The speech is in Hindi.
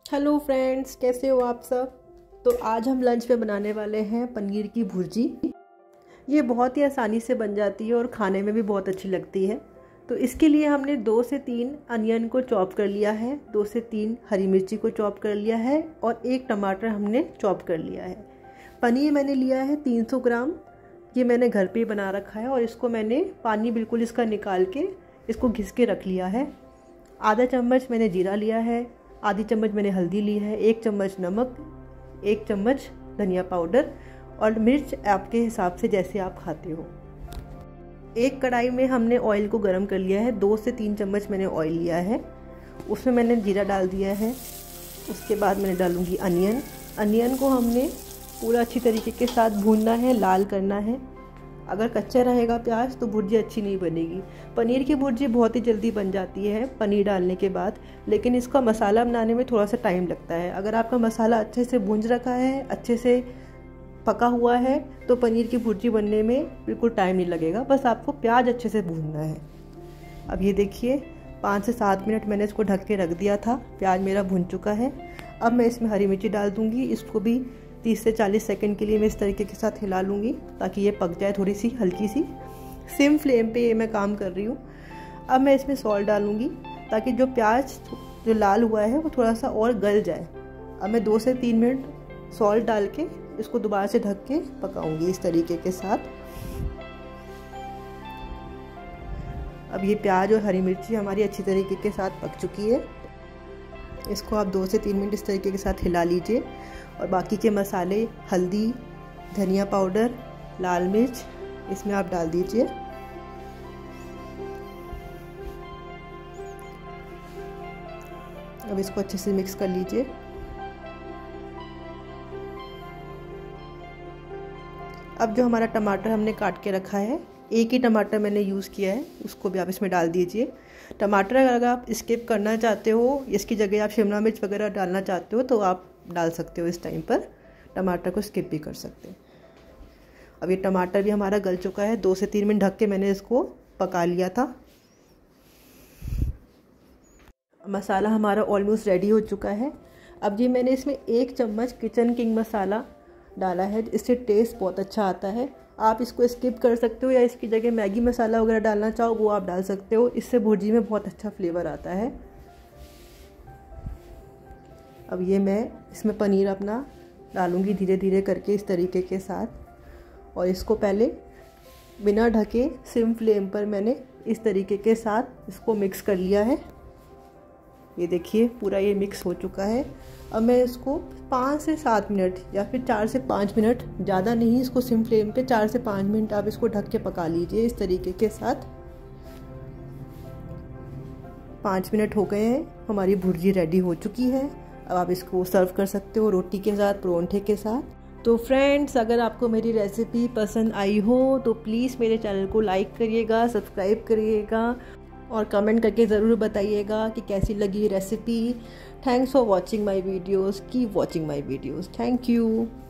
हेलो फ्रेंड्स, कैसे हो आप सब। तो आज हम लंच में बनाने वाले हैं पनीर की भुर्जी। ये बहुत ही आसानी से बन जाती है और खाने में भी बहुत अच्छी लगती है। तो इसके लिए हमने 2 से 3 अनियन को चॉप कर लिया है, 2 से 3 हरी मिर्ची को चॉप कर लिया है और 1 टमाटर हमने चॉप कर लिया है। पनीर मैंने लिया है 300 ग्राम। ये मैंने घर पे ही बना रखा है और इसको मैंने पानी बिल्कुल इसका निकाल के इसको घिस के रख लिया है। आधा चम्मच मैंने जीरा लिया है, आधी चम्मच मैंने हल्दी ली है, 1 चम्मच नमक, 1 चम्मच धनिया पाउडर और मिर्च आपके हिसाब से जैसे आप खाते हो। एक कढ़ाई में हमने ऑयल को गरम कर लिया है, 2 से 3 चम्मच मैंने ऑयल लिया है। उसमें मैंने जीरा डाल दिया है। उसके बाद मैंने डालूँगी अनियन को हमने पूरा अच्छी तरीके के साथ भूनना है, लाल करना है। अगर कच्चा रहेगा प्याज तो भुर्जी अच्छी नहीं बनेगी। पनीर की भुर्जी बहुत ही जल्दी बन जाती है पनीर डालने के बाद, लेकिन इसका मसाला बनाने में थोड़ा सा टाइम लगता है। अगर आपका मसाला अच्छे से भूंज रखा है, अच्छे से पका हुआ है, तो पनीर की भुर्जी बनने में बिल्कुल टाइम नहीं लगेगा। बस आपको प्याज अच्छे से भूनना है। अब ये देखिए 5 से 7 मिनट मैंने इसको ढक के रख दिया था। प्याज मेरा भुन चुका है। अब मैं इसमें हरी मिर्ची डाल दूँगी। इसको भी 30 से 40 सेकंड के लिए मैं इस तरीके के साथ हिला लूँगी ताकि ये पक जाए, थोड़ी सी हल्की सी। सिम फ्लेम पे ये मैं काम कर रही हूँ। अब मैं इसमें सॉल्ट डालूँगी ताकि जो प्याज जो लाल हुआ है वो थोड़ा सा और गल जाए। अब मैं 2 से 3 मिनट सॉल्ट डाल के इसको दोबारा से ढक के पकाऊँगी इस तरीके के साथ। अब ये प्याज और हरी मिर्ची हमारी अच्छी तरीके के साथ पक चुकी है। इसको आप 2 से 3 मिनट इस तरीके के साथ हिला लीजिए और बाकी के मसाले, हल्दी, धनिया पाउडर, लाल मिर्च इसमें आप डाल दीजिए। अब इसको अच्छे से मिक्स कर लीजिए। अब जो हमारा टमाटर हमने काट के रखा है, एक ही टमाटर मैंने यूज़ किया है, उसको भी आप इसमें डाल दीजिए। टमाटर अगर आप स्किप करना चाहते हो, इसकी जगह आप शिमला मिर्च वगैरह डालना चाहते हो तो आप डाल सकते हो। इस टाइम पर टमाटर को स्किप भी कर सकते हैं। अब ये टमाटर भी हमारा गल चुका है। 2 से 3 मिनट ढक के मैंने इसको पका लिया था। मसाला हमारा ऑलमोस्ट रेडी हो चुका है। अब ये मैंने इसमें 1 चम्मच किचन किंग मसाला डाला है, इससे टेस्ट बहुत अच्छा आता है। आप इसको स्किप कर सकते हो या इसकी जगह मैगी मसाला वगैरह डालना चाहो वो आप डाल सकते हो। इससे भुर्जी में बहुत अच्छा फ्लेवर आता है। अब ये मैं इसमें पनीर अपना डालूँगी धीरे धीरे करके इस तरीके के साथ और इसको पहले बिना ढके सिम फ्लेम पर मैंने इस तरीके के साथ इसको मिक्स कर लिया है। ये देखिए पूरा ये मिक्स हो चुका है। अब मैं इसको 5 से 7 मिनट या फिर 4 से 5 मिनट, ज़्यादा नहीं, इसको सिम फ्लेम पे 4 से 5 मिनट आप इसको ढक के पका लीजिए इस तरीके के साथ। 5 मिनट हो गए हैं, हमारी भुर्जी रेडी हो चुकी है। अब आप इसको सर्व कर सकते हो रोटी के साथ, परोंठे के साथ। तो फ्रेंड्स, अगर आपको मेरी रेसिपी पसंद आई हो तो प्लीज़ मेरे चैनल को लाइक करिएगा, सब्सक्राइब करिएगा और कमेंट करके ज़रूर बताइएगा कि कैसी लगी recipe. Thanks for watching my videos. Keep watching my videos. Thank you.